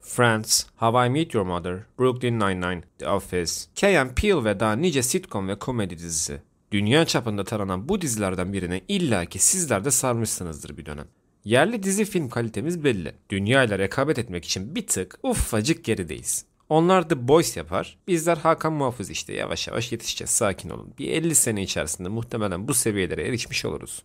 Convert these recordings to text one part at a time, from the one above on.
Friends, How I Met Your Mother, Brooklyn Nine-Nine, The Office, Key and Peele ve daha nice sitcom ve komedi dizisi. Dünya çapında tanınan bu dizilerden birine illaki sizler de sarmışsınızdır bir dönem. Yerli dizi film kalitemiz belli. Dünya ile rekabet etmek için bir tık ufacık gerideyiz. Onlar The Boys yapar, bizler Hakan Muhafız işte yavaş yavaş yetişeceğiz, sakin olun. Bir 50 sene içerisinde muhtemelen bu seviyelere erişmiş oluruz.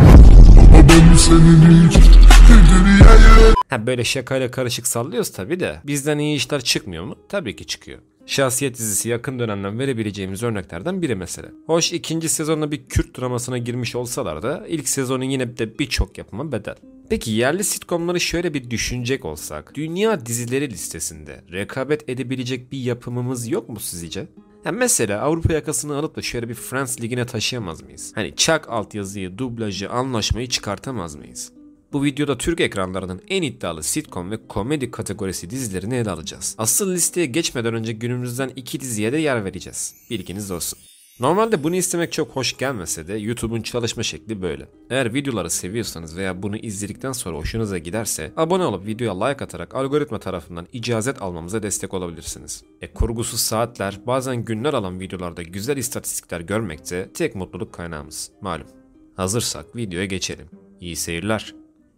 Böyle şakayla karışık sallıyoruz tabi de bizden iyi işler çıkmıyor mu? Tabii ki çıkıyor. Şahsiyet dizisi yakın dönemden verebileceğimiz örneklerden biri mesela. Hoş ikinci sezonda bir Kürt dramasına girmiş olsalar da ilk sezonun yine de birçok yapıma bedel. Peki yerli sitcomları şöyle bir düşünecek olsak, dünya dizileri listesinde rekabet edebilecek bir yapımımız yok mu sizce? Mesela Avrupa yakasını alıp da şöyle bir Friends ligine taşıyamaz mıyız? Hani çak altyazıyı, dublajı, anlaşmayı çıkartamaz mıyız? Bu videoda Türk ekranlarının en iddialı sitcom ve komedi kategorisi dizilerini ele alacağız. Asıl listeye geçmeden önce günümüzden 2 diziye de yer vereceğiz. Bilginiz olsun. Normalde bunu istemek çok hoş gelmese de YouTube'un çalışma şekli böyle. Eğer videoları seviyorsanız veya bunu izledikten sonra hoşunuza giderse abone olup videoya like atarak algoritma tarafından icazet almamıza destek olabilirsiniz. Kurgusuz saatler, bazen günler alan videolarda güzel istatistikler görmekte tek mutluluk kaynağımız. Malum. Hazırsak videoya geçelim. İyi seyirler.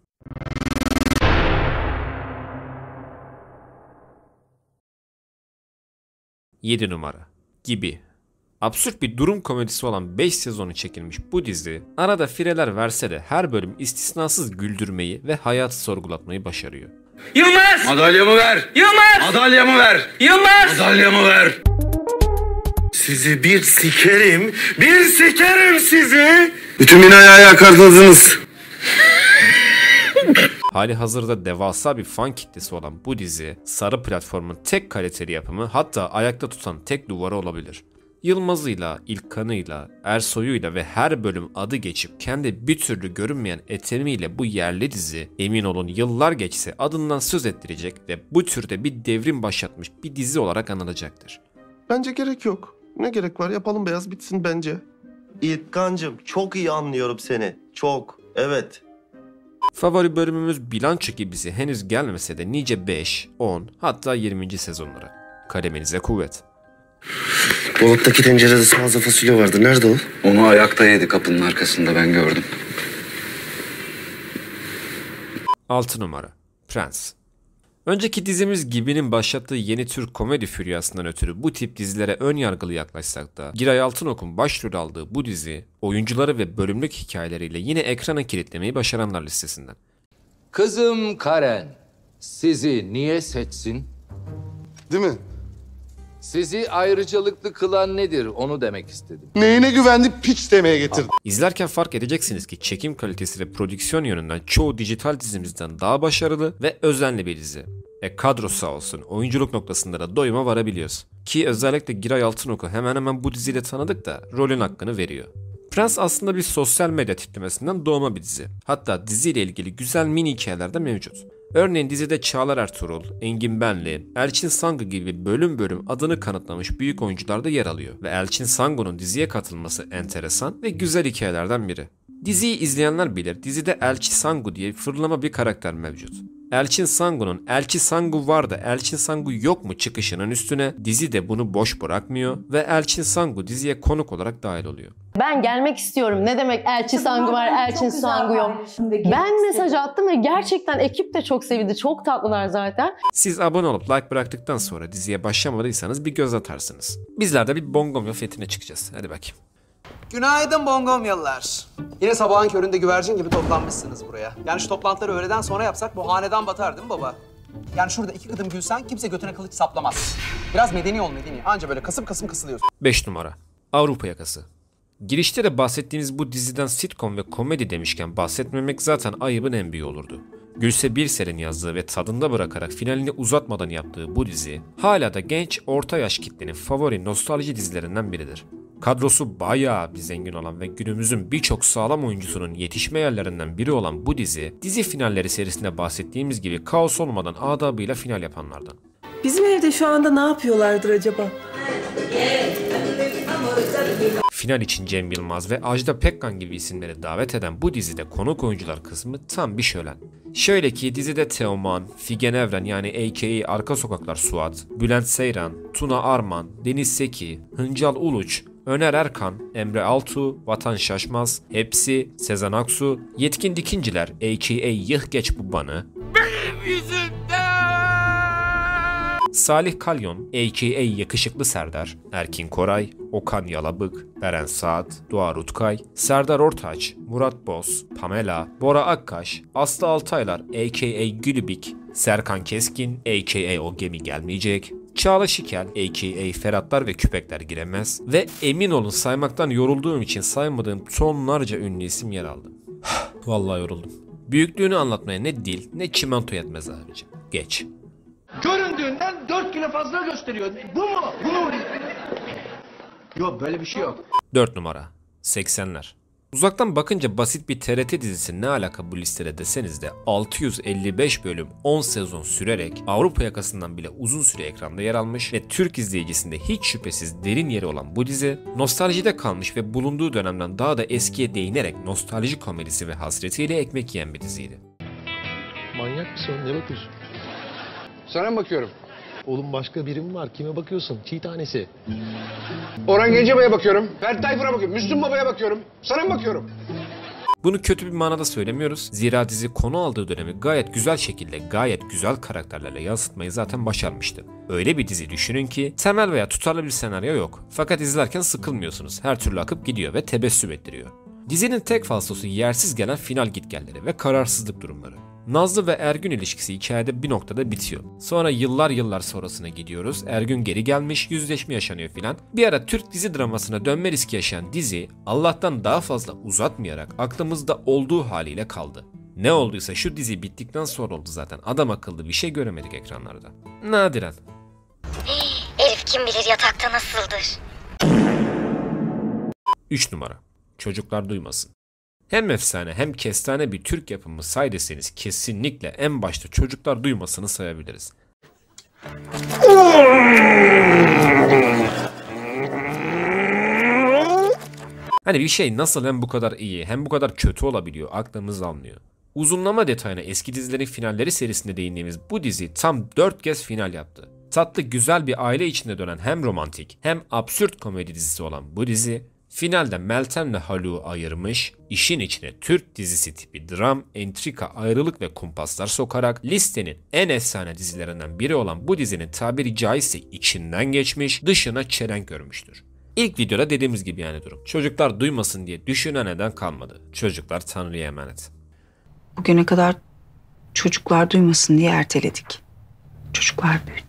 Yedi numara. Gibi. Absürt bir durum komedisi olan 5 sezonu çekilmiş bu dizi arada fireler verse de her bölüm istisnasız güldürmeyi ve hayatı sorgulatmayı başarıyor. Yılmaz! Madalyamı ver! Yılmaz! Madalyamı ver! Yılmaz! Madalyamı ver! Sizi bir sikerim sizi! Bütün binayı ayağa kaldırdınız. Hali hazırda devasa bir fan kitlesi olan bu dizi, sarı platformun tek kaliteli yapımı, hatta ayakta tutan tek duvarı olabilir. Yılmaz'ıyla, İlkan'ıyla, Ersoy'uyla ve her bölüm adı geçip kendi bir türlü görünmeyen etemiyle bu yerli dizi, emin olun yıllar geçse adından söz ettirecek ve bu türde bir devrim başlatmış bir dizi olarak anılacaktır. Bence gerek yok. Ne gerek var? Yapalım beyaz bitsin bence. İlkancığım çok iyi anlıyorum seni. Çok. Evet. Favori bölümümüz bilanço gibisi henüz gelmese de nice 5, 10 hatta 20. sezonlara. Kaleminize kuvvet. Dolaptaki tencerede taze fasulye vardı. Nerede o? Onu ayakta yedi kapının arkasında, ben gördüm. 6 numara. Prens. Önceki dizimiz Gibi'nin başlattığı yeni Türk komedi füryasından ötürü bu tip dizilere ön yargılı yaklaşsak da Giray Altınok'un başrol aldığı bu dizi oyuncuları ve bölümlük hikayeleriyle yine ekrana kilitlemeyi başaranlar listesinden. Kızım Karen, sizi niye seçsin? Değil mi? Sizi ayrıcalıklı kılan nedir onu demek istedim. Neyine güvendi piç demeye getirdi. İzlerken fark edeceksiniz ki çekim kalitesi ve prodüksiyon yönünden çoğu dijital dizimizden daha başarılı ve özenli bir dizi. Kadro sağ olsun, oyunculuk noktasında da doyuma varabiliyoruz. Ki özellikle Giray Altınok'u hemen hemen bu diziyle tanıdık da rolün hakkını veriyor. Prens aslında bir sosyal medya tiplemesinden doğma bir dizi. Hatta diziyle ilgili güzel mini hikayeler de mevcut. Örneğin dizide Çağlar Ertuğrul, Engin Benli, Elçin Sangu gibi bölüm bölüm adını kanıtlamış büyük oyuncular da yer alıyor. Ve Elçin Sangu'nun diziye katılması enteresan ve güzel hikayelerden biri. Diziyi izleyenler bilir, dizide Elçi Sangu diye fırlama bir karakter mevcut. Elçin Sangu'nun Elçi Sangu var da Elçin Sangu yok mu çıkışının üstüne dizi de bunu boş bırakmıyor ve Elçin Sangu diziye konuk olarak dahil oluyor. Ben gelmek istiyorum. Ne demek Elçi Sangu var, Elçin Sangu yok. Ben mesaj attım ve gerçekten ekip de çok sevdi. Çok tatlılar zaten. Siz abone olup like bıraktıktan sonra diziye başlamadıysanız bir göz atarsınız. Bizler de bir Bongomya fethine çıkacağız. Hadi bakayım. Günaydın Bongomyalılar. Yine sabahın köründe güvercin gibi toplanmışsınız buraya. Yani şu toplantıları öğleden sonra yapsak bu hanedan batar değil mi baba? Yani şurada 2 kıdım gülsen kimse götüne kılıç saplamaz. Biraz medeni ol medeni. Anca böyle kasım kasım kısılıyorsun. 5 numara. Avrupa yakası. Girişte de bahsettiğimiz bu diziden sitcom ve komedi demişken bahsetmemek zaten ayıbın en büyüğü olurdu. Gülse Birsel'in yazdığı ve tadında bırakarak finalini uzatmadan yaptığı bu dizi hala da genç orta yaş kitlenin favori nostalji dizilerinden biridir. Kadrosu bayağı bir zengin olan ve günümüzün birçok sağlam oyuncusunun yetişme yerlerinden biri olan bu dizi finalleri serisinde bahsettiğimiz gibi kaos olmadan adabıyla final yapanlardan. Bizim evde şu anda ne yapıyorlardır acaba? final için Cem Yılmaz ve Ajda Pekkan gibi isimleri davet eden bu dizide konuk oyuncular kısmı tam bir şölen. Şöyle ki dizide Teoman, Figen Evren yani a.k.a. Arka Sokaklar Suat, Bülent Seyran, Tuna Arman, Deniz Seki, Hıncal Uluç, Öner Erkan, Emre Altuğ, Vatan Şaşmaz, Hepsi, Sezen Aksu, Yetkin Dikinciler a.k.a. Yıh Geç Bu Banı, Salih Kalyon a.k.a. Yakışıklı Serdar, Erkin Koray, Okan Yalabık, Beren Saat, Doğa Rutkay, Serdar Ortaç, Murat Boz, Pamela, Bora Akkaş, Aslı Altaylar a.k.a. Gülübik, Serkan Keskin a.k.a. O Gemi Gelmeyecek, Çağla Şikel a.k.a. Ferhatlar ve Küpekler Giremez ve emin olun saymaktan yorulduğum için saymadığım tonlarca ünlü isim yer aldı. Vallahi yoruldum. Büyüklüğünü anlatmaya ne dil ne çimento yetmez abicim. Geç. Göründüğünden 4 kilo fazla gösteriyor. Bu mu? Bu mu? Yok böyle bir şey yok. 4 numara. 80'ler. Uzaktan bakınca basit bir TRT dizisi ne alaka bu listede deseniz de 655 bölüm 10 sezon sürerek Avrupa yakasından bile uzun süre ekranda yer almış ve Türk izleyicisinde hiç şüphesiz derin yeri olan bu dizi nostaljide kalmış ve bulunduğu dönemden daha da eskiye değinerek nostalji komedisi ve hasretiyle ekmek yiyen bir diziydi. Manyak mısın? Ne bakıyorsun? Sana mı bakıyorum? Oğlum başka birim var. Kime bakıyorsun? Çiğ tanesi. Orhan Gencebay'a bakıyorum. Ferdi Tayfur'a bakıyorum. Müslüm Baba'ya bakıyorum. Sana mı bakıyorum? Bunu kötü bir manada söylemiyoruz. Zira dizi konu aldığı dönemi gayet güzel şekilde, gayet güzel karakterlerle yansıtmayı zaten başarmıştı. Öyle bir dizi düşünün ki temel veya tutarlı bir senaryo yok. Fakat izlerken sıkılmıyorsunuz. Her türlü akıp gidiyor ve tebessüm ettiriyor. Dizinin tek falsosu yersiz gelen final gitgelleri ve kararsızlık durumları. Nazlı ve Ergün ilişkisi hikayede bir noktada bitiyor. Sonra yıllar sonrasına gidiyoruz. Ergün geri gelmiş, yüzleşme yaşanıyor filan. Bir ara Türk dizi dramasına dönme riski yaşayan dizi Allah'tan daha fazla uzatmayarak aklımızda olduğu haliyle kaldı. Ne olduysa şu dizi bittikten sonra oldu zaten. Adam akıllı bir şey göremedik ekranlarda. Nadiren. Elif kim bilir yatakta nasıldır? 3 numara. Çocuklar duymasın. Hem efsane hem kestane bir Türk yapımı say deseniz kesinlikle en başta Çocuklar Duymasın'ı sayabiliriz. Hani bir şey nasıl hem bu kadar iyi hem bu kadar kötü olabiliyor aklımız almıyor. Uzunlama detayına eski dizilerin finalleri serisinde değindiğimiz bu dizi tam 4 kez final yaptı. Tatlı güzel bir aile içinde dönen hem romantik hem absürt komedi dizisi olan bu dizi finalde Meltem'le Haluk'u ayırmış, işin içine Türk dizisi tipi dram, entrika, ayrılık ve kumpaslar sokarak listenin en efsane dizilerinden biri olan bu dizinin tabiri caizse içinden geçmiş, dışına çelenk görmüştür. İlk videoda dediğimiz gibi yani durum. Çocuklar duymasın diye düşünen neden kalmadı. Çocuklar Tanrı'ya emanet. Bugüne kadar çocuklar duymasın diye erteledik. Çocuklar büyüdü.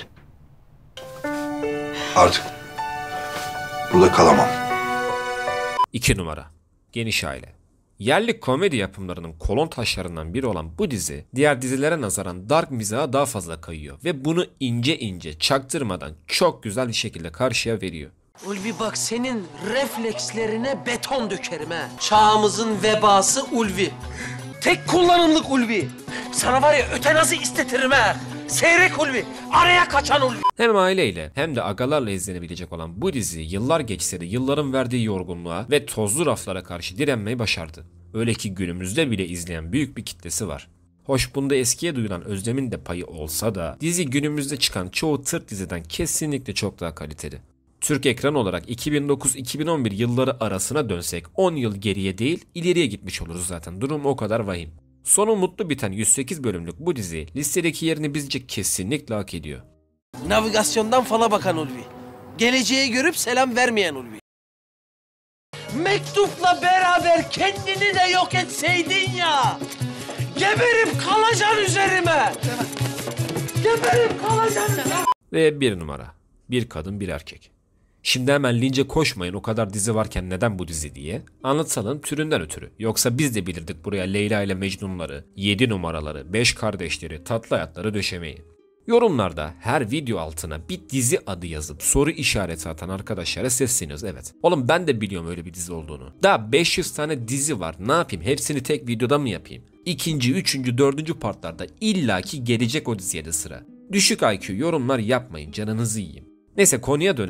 Artık burada kalamam. 2 numara. Geniş aile. Yerli komedi yapımlarının kolon taşlarından biri olan bu dizi, diğer dizilere nazaran dark mizaha daha fazla kayıyor ve bunu ince ince çaktırmadan çok güzel bir şekilde karşıya veriyor. Ulvi bak senin reflekslerine beton dökerim ha. Çağımızın vebası Ulvi. Tek kullanımlık Ulvi. Sana var ya ötenazi istetirim ha. Seyrek Ulvi. Araya kaçan Ulvi. Hem aileyle hem de agalarla izlenebilecek olan bu dizi yıllar geçse de yılların verdiği yorgunluğa ve tozlu raflara karşı direnmeyi başardı. Öyle ki günümüzde bile izleyen büyük bir kitlesi var. Hoş bunda eskiye duyulan özlemin de payı olsa da dizi günümüzde çıkan çoğu Türk diziden kesinlikle çok daha kaliteli. Türk ekran olarak 2009-2011 yılları arasına dönsek 10 yıl geriye değil ileriye gitmiş oluruz zaten. Durum o kadar vahim. Sonu mutlu biten 108 bölümlük bu dizi listedeki yerini bizce kesinlikle hak ediyor. Navigasyondan fala bakan Ulvi. Geleceği görüp selam vermeyen Ulvi. Mektupla beraber kendini de yok etseydin ya. Geberip kalacaksın üzerime. Geberip kalacaksın. Ve 1 numara. Bir kadın bir erkek. Şimdi hemen lince koşmayın o kadar dizi varken neden bu dizi diye. Anlatalım türünden ötürü. Yoksa biz de bilirdik buraya Leyla ile Mecnunları, 7 numaraları, 5 kardeşleri, tatlı hayatları döşemeyi. Yorumlarda her video altına bir dizi adı yazıp soru işareti atan arkadaşlara sesleniyoruz evet. Oğlum ben de biliyorum öyle bir dizi olduğunu. Daha 500 tane dizi var ne yapayım hepsini tek videoda mı yapayım? 2. 3. 4. partlarda illaki gelecek o diziye de sıra. Düşük IQ yorumlar yapmayın canınızı yiyeyim. Neyse konuya dönelim.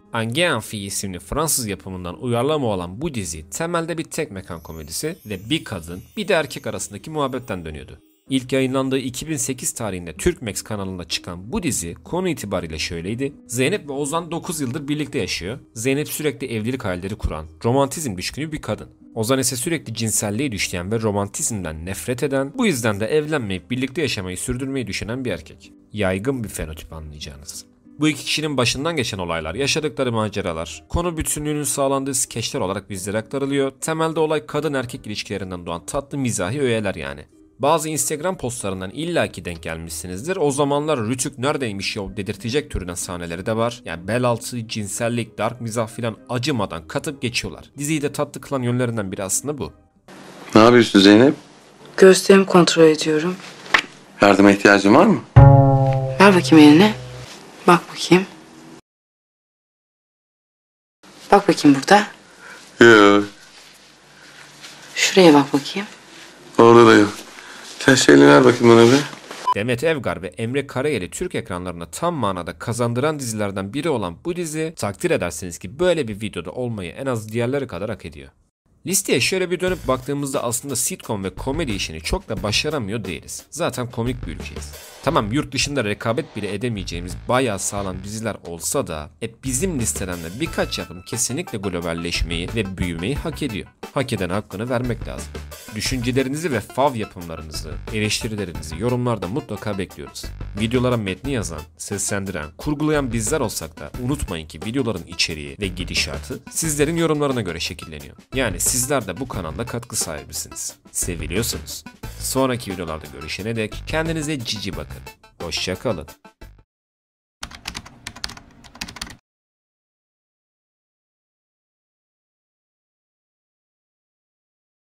Anguin isimli Fransız yapımından uyarlama olan bu dizi temelde bir tek mekan komedisi ve bir kadın bir de erkek arasındaki muhabbetten dönüyordu. İlk yayınlandığı 2008 tarihinde Türkmex kanalında çıkan bu dizi konu itibariyle şöyleydi. Zeynep ve Ozan 9 yıldır birlikte yaşıyor. Zeynep sürekli evlilik hayalleri kuran, romantizm düşkünü bir kadın. Ozan ise sürekli cinselliğe düşleyen ve romantizmden nefret eden, bu yüzden de evlenmeyip birlikte yaşamayı sürdürmeyi düşünen bir erkek. Yaygın bir fenotip anlayacağınız. Bu iki kişinin başından geçen olaylar, yaşadıkları maceralar, konu bütünlüğünün sağlandığı skeçler olarak bizlere aktarılıyor. Temelde olay kadın erkek ilişkilerinden doğan tatlı mizahi öğeler yani. Bazı Instagram postlarından illaki denk gelmişsinizdir. O zamanlar Rütük neredeymiş ya dedirtecek türden sahneleri de var. Yani bel altı, cinsellik, dark mizah filan acımadan katıp geçiyorlar. Diziyi de tatlı kılan yönlerinden biri aslında bu. Ne yapıyorsun Zeynep? Göğüslerimi kontrol ediyorum. Yardıma ihtiyacın var mı? Ver bakayım eline. Bak bakayım. Bak bakayım burada. Yok. Şuraya bak bakayım. Orada da yok. Sen şeyini ver bakayım bana bir. Demet Evgar ve Emre Karayel'i Türk ekranlarına tam manada kazandıran dizilerden biri olan bu dizi, takdir edersiniz ki böyle bir videoda olmayı en az diğerleri kadar hak ediyor. Listeye şöyle bir dönüp baktığımızda aslında sitcom ve komedi işini çok da başaramıyor değiliz. Zaten komik bir ülkeyiz. Tamam, yurt dışında rekabet bile edemeyeceğimiz bayağı sağlam diziler olsa da bizim listeden de birkaç yapım kesinlikle globalleşmeyi ve büyümeyi hak ediyor. Hak eden hakkını vermek lazım. Düşüncelerinizi ve fav yapımlarınızı, eleştirilerinizi yorumlarda mutlaka bekliyoruz. Videolara metni yazan, seslendiren, kurgulayan bizler olsak da unutmayın ki videoların içeriği ve gidişatı sizlerin yorumlarına göre şekilleniyor. Yani sizler de bu kanalda katkı sahibisiniz. Seviliyorsunuz. Sonraki videolarda görüşene dek kendinize cici bakın. Hoşça kalın.